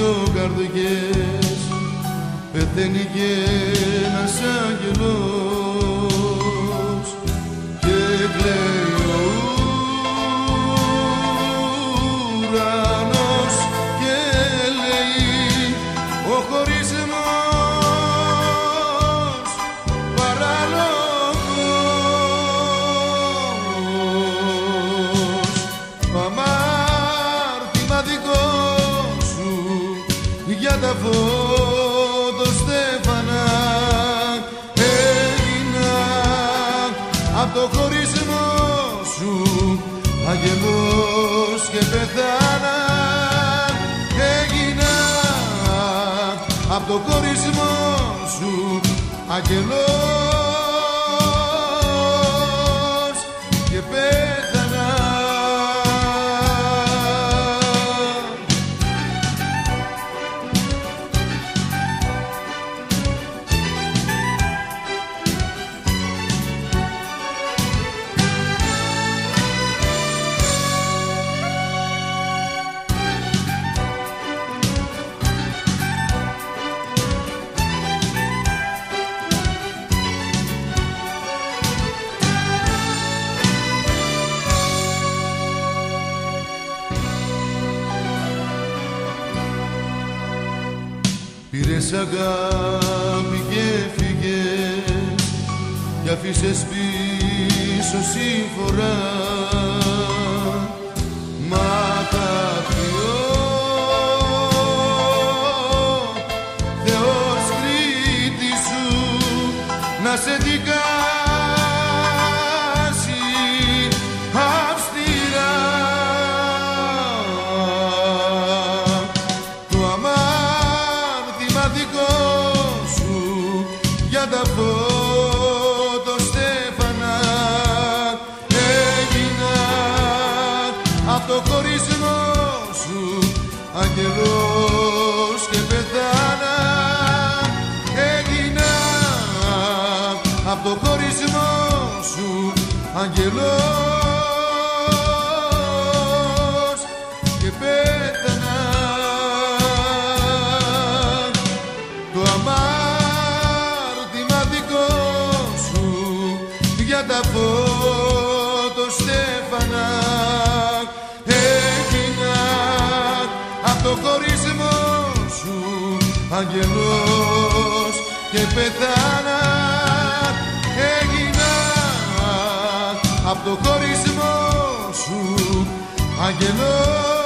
καρδιές πεθαίνει και ένας άγγελος και κλαίει ο ουρανός και λέει ο χωρισμός παράλογος, αμάρτημα δικό σου για τα φωτοστέφανα έγινα απ' το χωρισμό σου αγγελός και πεθάνα. Έγινα απ' το χωρισμό σου αγγελός και πέθανα. Πήρες αγάπη και φύγες κι αφήσες πίσω σύμφορα, μα κάποιο Θεός Κρήτη σου να σε δικάσει αυστηρά. Δικό σου για τα φωτοστέφανα έγινα απ' το χωρισμό σου αγγελός και πεθάνα. Έγινα απ' το χωρισμό σου αγγελός και πέθανα. Το αμάρτημα δικό σου για τα φωτοστέφανα έγινα απ' το χωρισμό σου αγγελός και πεθάνα. Έγινα απ' το χωρισμό σου αγγελός